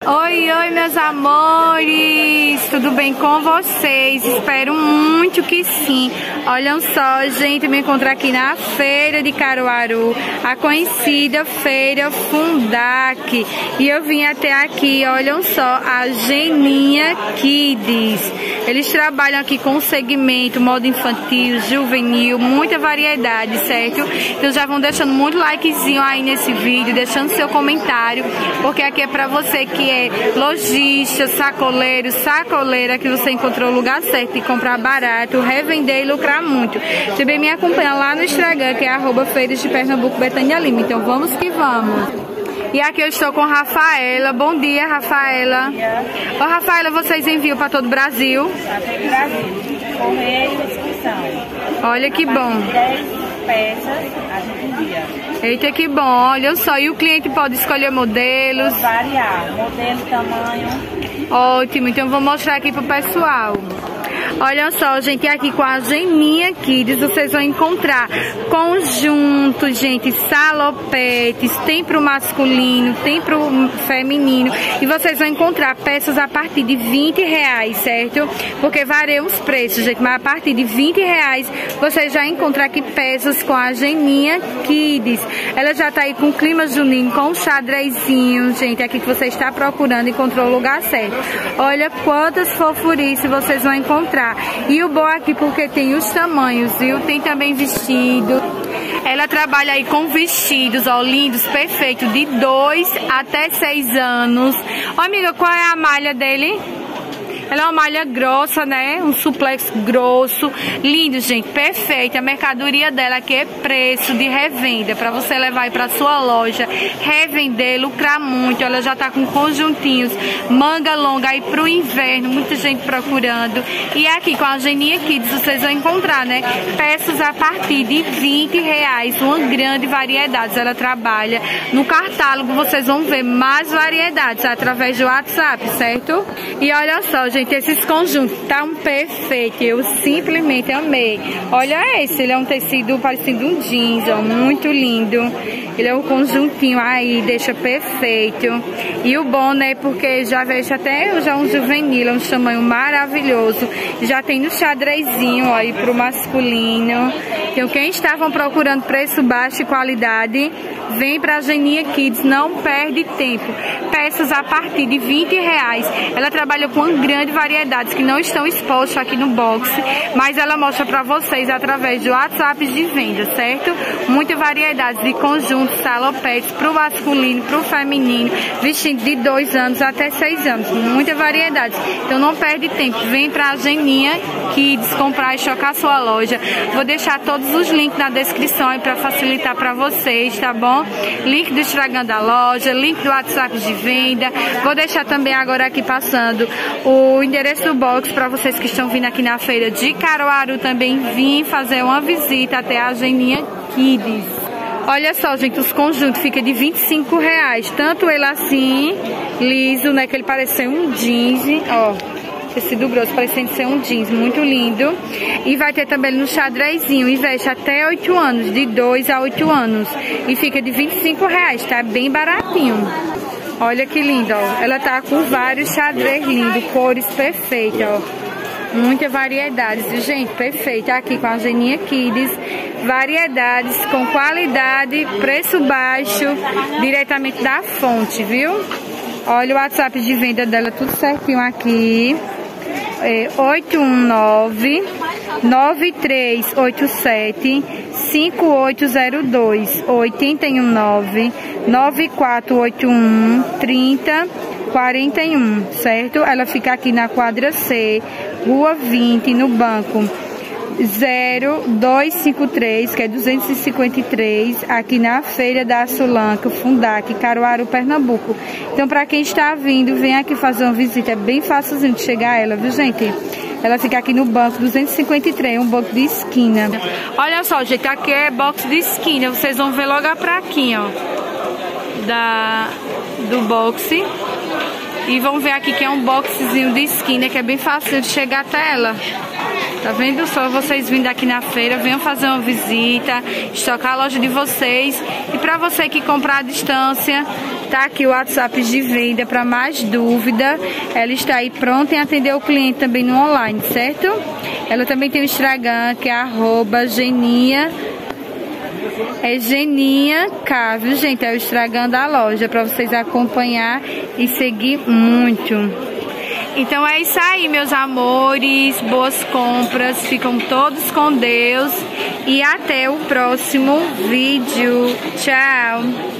Oi, oi, meus amores! Tudo bem com vocês? Espero muito que sim. Olhem só, gente, me encontro aqui na feira de Caruaru, a conhecida Feira Fundac. E eu vim até aqui, olhem só, a Geninha Kids. Eles trabalham aqui com segmento, moda infantil, juvenil, muita variedade, certo? Então já vão deixando muito likezinho aí nesse vídeo, deixando seu comentário, porque aqui é pra você que é lojista, sacoleiro, sacoleira, que você encontrou o lugar certo de comprar barato, revender e lucrar muito. Também me acompanha lá no Instagram, que é @Feiras de Pernambuco Betânia Lima. Então vamos que vamos. E aqui eu estou com Rafaela. Bom dia, Rafaela. Bom dia. Ô, Rafaela, vocês enviam para todo o Brasil? Para todo o Brasil. Correio e inscrição. Olha que bom. 10 peças a gente envia. Eita, que bom. Olha só. E o cliente pode escolher modelos? Pode variar. Modelo, tamanho. Ótimo. Então eu vou mostrar aqui pro pessoal. Olha só, gente, aqui com a Geninha Kids vocês vão encontrar conjuntos, gente, salopetes, tem pro masculino, tem pro feminino. E vocês vão encontrar peças a partir de R$20, certo? Porque variam os preços, gente, mas a partir de R$20 vocês já encontram aqui peças com a Geninha Kids. Ela já tá aí com clima junino, com xadrezinho, gente, aqui que você está procurando, encontrou o lugar certo. Olha quantas fofurices vocês vão encontrar. E o bom aqui porque tem os tamanhos, viu? Tem também vestido. Ela trabalha aí com vestidos, ó, lindos, perfeitos, de 2 até 6 anos. Ó, amiga, qual é a malha dele? Ela é uma malha grossa, né? Um suplex grosso. Lindo, gente. Perfeito. A mercadoria dela aqui é preço de revenda. Pra você levar aí pra sua loja, revender, lucrar muito. Ela já tá com conjuntinhos, manga longa aí pro inverno. Muita gente procurando. E aqui com a Geninha Kids vocês vão encontrar, né? Peças a partir de R$20. Uma grande variedade. Ela trabalha no catálogo. Vocês vão ver mais variedades através do WhatsApp, certo? E olha só, gente, esses conjuntos tão perfeitos, eu simplesmente amei. Olha esse, ele é um tecido parecendo um jeans, ó, muito lindo. Ele é um conjuntinho aí, deixa perfeito. E o bom, né, porque já vejo até um juvenil, um tamanho maravilhoso. Já tem no xadrezinho, ó, aí pro masculino. Então quem estavam procurando preço baixo e qualidade, vem pra Geninha Kids, não perde tempo. Peças a partir de R$20. Ela trabalha com uma grande variedade que não estão expostas aqui no box, mas ela mostra pra vocês através de WhatsApp de venda, certo? Muita variedade de conjuntos, salopetes pro masculino, pro feminino, vestido de 2 anos até 6 anos, muita variedade. Então não perde tempo, vem pra Geninha Kids comprar e chocar sua loja. Vou deixar todos os links na descrição aí pra facilitar pra vocês, tá bom? Link do Instagram da loja, link do WhatsApp de venda. Vou deixar também agora aqui passando o endereço do box para vocês que estão vindo aqui na feira de Caruaru também vir fazer uma visita até a Geninha Kids. Olha só, gente, os conjuntos ficam de R$25. Tanto ele assim, liso, né, que ele parece ser um jeans, ó. Tecido grosso, parecendo ser um jeans, muito lindo. E vai ter também no xadrezinho, e veste até 8 anos, de 2 a 8 anos. E fica de R$25, tá bem baratinho. Olha que lindo, ó. Ela tá com vários xadrez lindos, cores perfeitas, ó. Muita variedade, gente, perfeita. Aqui com a Geninha Kids, variedades com qualidade, preço baixo, diretamente da fonte, viu? Olha o WhatsApp de venda dela, tudo certinho aqui. 819-9387-5802 819-9481-3041, certo? Ela fica aqui na quadra C, Rua 20, no banco 0253, que é 253, aqui na Feira da Sulanca, Fundac, Caruaru, Pernambuco. Então, para quem está vindo, vem aqui fazer uma visita. É bem facilzinho de chegar a ela, viu, gente? Ela fica aqui no banco 253, um banco de esquina. Olha só, gente, aqui é box de esquina. Vocês vão ver logo a plaquinha, ó, do boxe. E vão ver aqui que é um boxezinho de esquina, que é bem fácil de chegar até ela. Tá vendo só? Vocês vindo aqui na feira, venham fazer uma visita, estocar a loja de vocês. E pra você que comprar à distância, Tá aqui o WhatsApp de venda para mais dúvida. Ela está aí pronta em atender o cliente também no online, certo? Ela também tem o Instagram, que é @Geninha. É Geninha K, viu, gente? É o Instagram da loja para vocês acompanhar e seguir muito. Então é isso aí, meus amores. Boas compras. Ficam todos com Deus. E até o próximo vídeo. Tchau!